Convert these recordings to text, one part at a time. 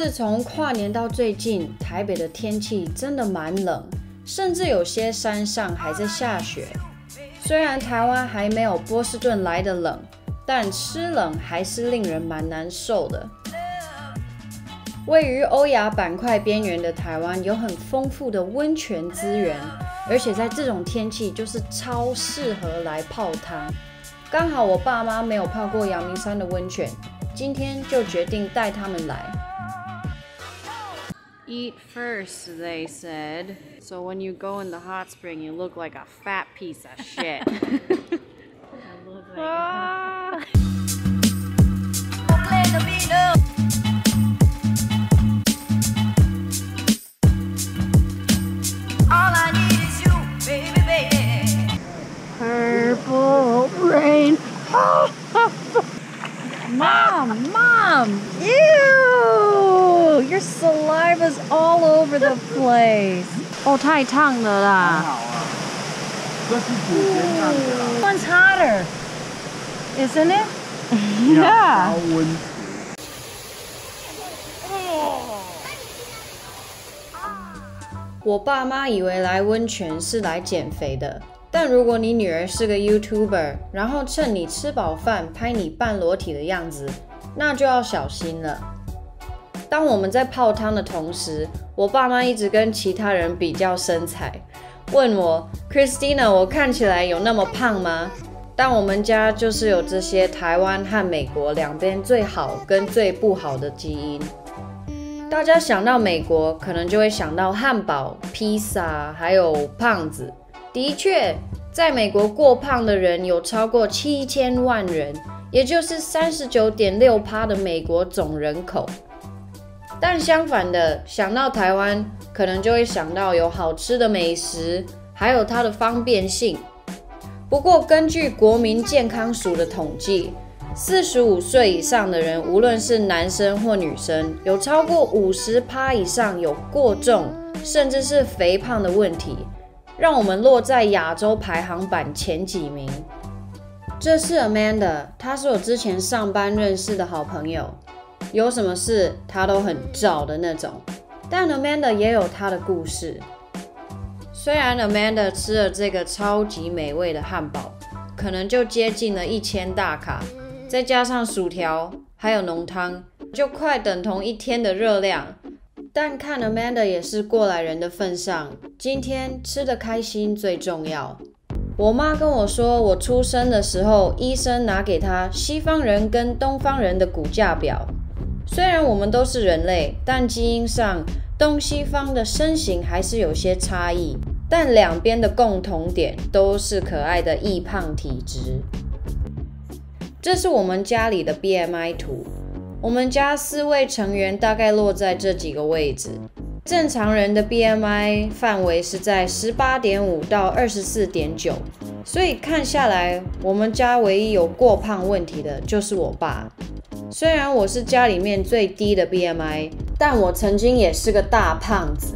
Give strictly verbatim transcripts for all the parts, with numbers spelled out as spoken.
自从跨年到最近，台北的天气真的蛮冷，甚至有些山上还在下雪。虽然台湾还没有波士顿来的冷，但吃冷还是令人蛮难受的。位于欧亚板块边缘的台湾有很丰富的温泉资源，而且在这种天气就是超适合来泡汤。刚好我爸妈没有泡过阳明山的温泉，今天就决定带他们来。Eat first, they said. So when you go in the hot spring, you look like a fat piece of shit. I look like All I need is you, baby, baby. Purple rain. Mom, Mom! Ew! Your saliva's all over the place. 哦，太烫了啦！ 好啊，这是祖先烫的啦。 One's hotter, isn't it? 要高温池。 我爸妈以为来温泉是来减肥的，但如果你女儿是个 YouTuber， 然后趁你吃饱饭拍你半裸体的样子，那就要小心了。当我们在泡汤的同时，我爸妈一直跟其他人比较身材，问我 Christina 我看起来有那么胖吗？但我们家就是有这些台湾和美国两边最好跟最不好的基因。大家想到美国，可能就会想到汉堡、披萨，还有胖子。的确，在美国过胖的人有超过七千万人，也就是三十九点六趴的美国总人口。但相反的，想到台湾，可能就会想到有好吃的美食，还有它的方便性。不过，根据国民健康署的统计，四十五岁以上的人，无论是男生或女生，有超过 百分之五十 以上有过重，甚至是肥胖的问题，让我们落在亚洲排行榜前几名。这是 Amanda， 她是我之前上班认识的好朋友，有什么事她都很照的那种。但 Amanda 也有她的故事。虽然 Amanda 吃了这个超级美味的汉堡，可能就接近了一千大卡。再加上薯条还有浓汤，就快等同一天的热量。但看 Amanda 也是过来人的份上，今天吃得开心最重要。我妈跟我说，我出生的时候，医生拿给她西方人跟东方人的骨架表。虽然我们都是人类，但基因上东西方的身形还是有些差异。但两边的共同点都是可爱的易胖体质。这是我们家里的 B M I 图，我们家四位成员大概落在这几个位置。正常人的 B M I 范围是在 十八点五 到 二十四点九， 所以看下来，我们家唯一有过胖问题的就是我爸。虽然我是家里面最低的 B M I， 但我曾经也是个大胖子。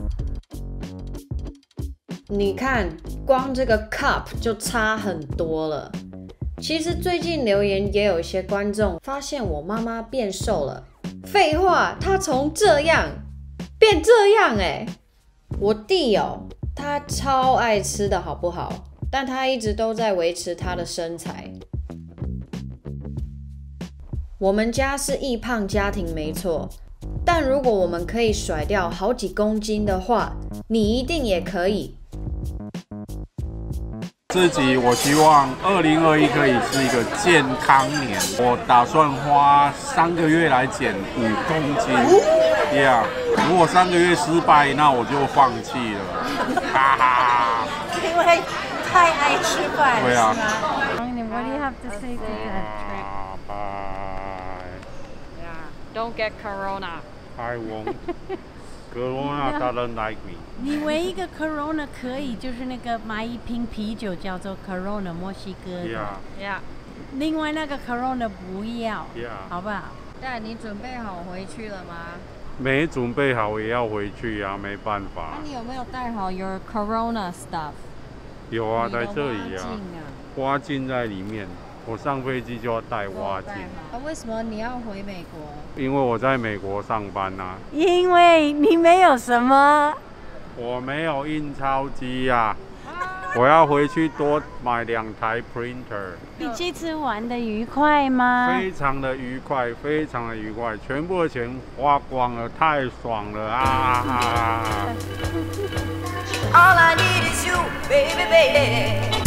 你看，光这个 cup 就差很多了。其实最近留言也有一些观众发现我妈妈变瘦了。废话，她从这样变这样欸。我弟哦，他超爱吃的好不好？但他一直都在维持他的身材。我们家是易胖家庭没错，但如果我们可以甩掉好几公斤的话，你一定也可以。 自己我希望二零二一可以是一个健康年，我打算花三个月来减五公斤。Yeah， 如果三个月失败，那我就放弃了。哈哈。 因为太爱吃饭， 对啊。 What do you have to say to that? Bye. Yeah, don't get corona. I won't. Corona doesn't like me. 你唯一一个 Corona 可以就是那个买一瓶啤酒叫做 Corona 墨西哥的 Yeah. Yeah. 另外那个 Corona 不要 Yeah. 好不好？ 但你准备好回去了吗？ 没准备好也要回去啊，没办法。 那你有没有带好 your Corona stuff？ 有啊，在这里啊，花镜在里面。 我上飞机就要带挖镜。 啊，为什么你要回美国？ 因为我在美国上班啊。 因为你没有什么。 我没有印钞机呀、啊，我要回去多买两台 printer。 你这次玩的愉快吗？ 非常的愉快，非常的愉快，全部的钱花光了，太爽了啊！ All I need is you, baby, baby.